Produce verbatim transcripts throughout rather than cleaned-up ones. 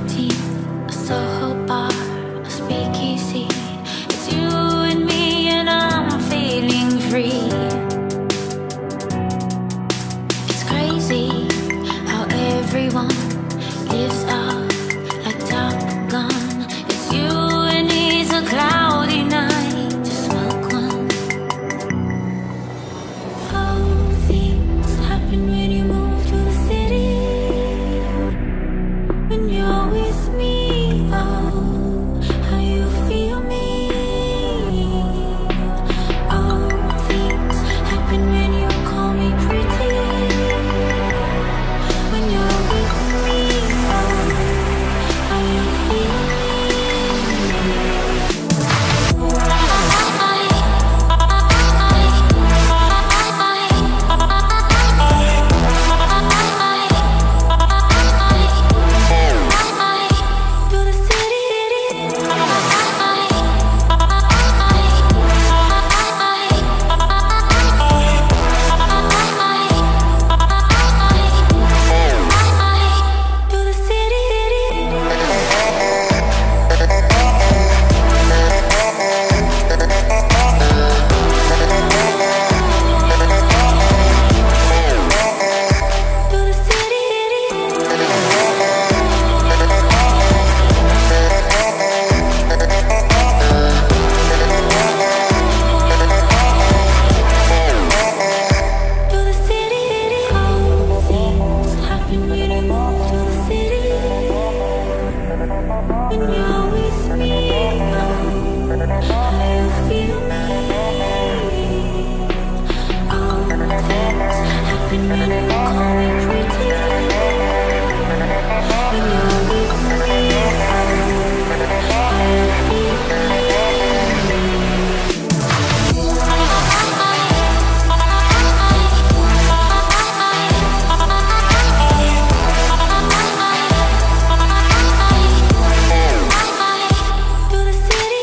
fourteenth, a Soho bar, a speakeasy. It's you and me and I'm feeling free. It's crazy how everyone lives up like Top Gun. It's you and it's a cloudy night to smoke one. All things happen when you move to the city. When you're with me, oh, how you feel me. All things happen when you call me pretty. When you're with me, oh, how you feel me. To the city. To the city. To the To the city. All things happen when you move to the city. When you're with me, oh, how you feel me. All things happen when you call me pretty. When you're with me, oh, how you feel me. To the city.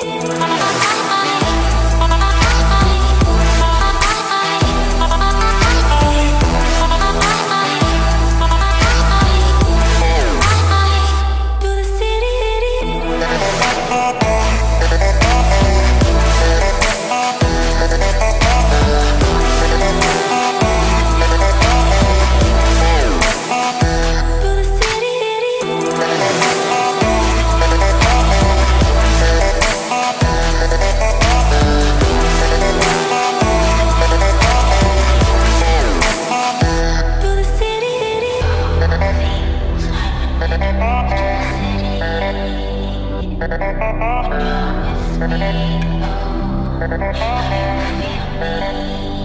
To the city. To the To the city. When you're with me, oh, how you feel me.